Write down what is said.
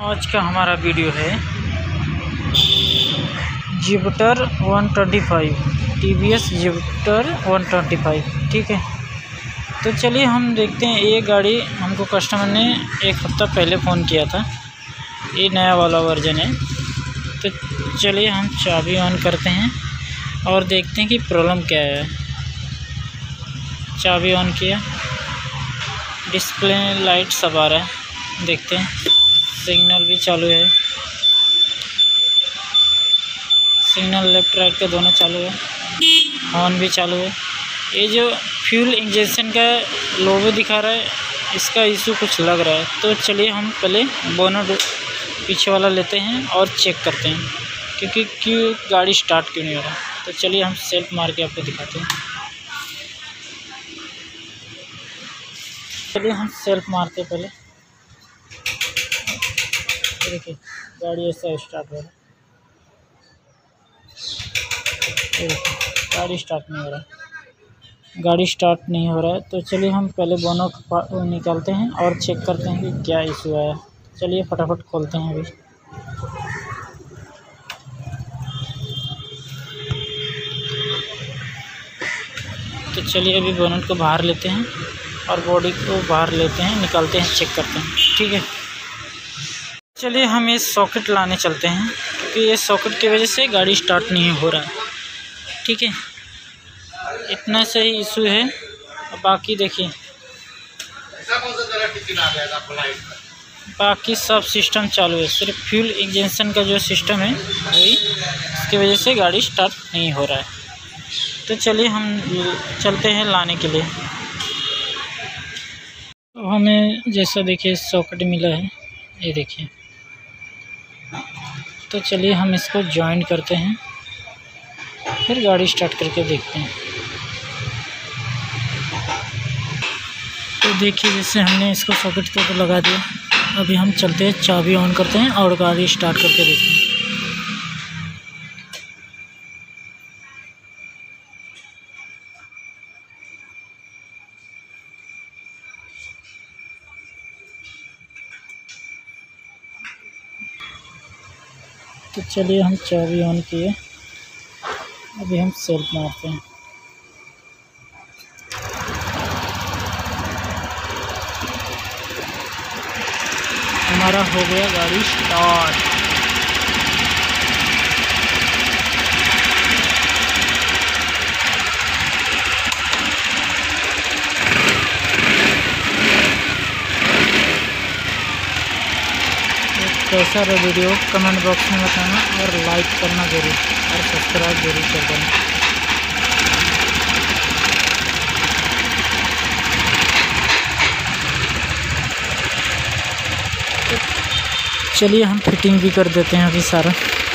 आज का हमारा वीडियो है जुपिटर 125 TVS जुपिटर 125। ठीक है, तो चलिए हम देखते हैं। ये गाड़ी हमको कस्टमर ने एक हफ़्ता पहले फ़ोन किया था। ये नया वाला वर्जन है। तो चलिए हम चाबी ऑन करते हैं और देखते हैं कि प्रॉब्लम क्या है। चाबी ऑन किया, डिस्प्ले लाइट सब आ रहा है, देखते हैं। सिग्नल भी चालू है, सिग्नल लेफ़्ट राइट के दोनों चालू है, हॉर्न भी चालू है। ये जो फ्यूल इंजेक्शन का लोगो दिखा रहा है, इसका इशू कुछ लग रहा है। तो चलिए हम पहले बोनट पीछे वाला लेते हैं और चेक करते हैं क्यों गाड़ी स्टार्ट क्यों नहीं हो रहा। तो चलिए हम सेल्फ मार के आपको दिखाते हैं। चलिए हम सेल्फ मारते पहले। देखिए गाड़ी ऐसा स्टार्ट हो रहा है, गाड़ी स्टार्ट नहीं हो रहा है। तो चलिए हम पहले बोनट निकालते हैं और चेक करते हैं कि क्या इशू आया। चलिए फटाफट खोलते हैं अभी। तो चलिए अभी बोनट को बाहर लेते हैं और बॉडी को बाहर लेते हैं, निकालते हैं, चेक करते हैं। ठीक है, चलिए हम ये सॉकेट लाने चलते हैं क्योंकि ये सॉकेट की वजह से गाड़ी स्टार्ट नहीं हो रहा है। ठीक है, इतना से ही इशू है। बाकी देखिए, बाकी सब सिस्टम चालू है, सिर्फ फ्यूल इंजेक्शन का जो सिस्टम है वही, इसकी वजह से गाड़ी स्टार्ट नहीं हो रहा है। तो चलिए हम चलते हैं लाने के लिए। तो हमें जैसा देखिए सॉकेट मिला है, ये देखिए। तो चलिए हम इसको जॉइन करते हैं, फिर गाड़ी स्टार्ट करके देखते हैं। तो देखिए जैसे हमने इसको सॉकेट पे तो लगा दिया। अभी हम चलते हैं, चाबी ऑन करते हैं और गाड़ी स्टार्ट करके देखते हैं। तो चलिए हम चाबी ऑन किए, अभी हम सेल्फ मारते हैं। हमारा हो गया गाड़ी स्टार्ट। कैसा रहा वीडियो कमेंट बॉक्स में बताना और लाइक करना ज़रूर और सब्सक्राइब ज़रूर कर देना। चलिए हम फिटिंग भी कर देते हैं अभी सारा।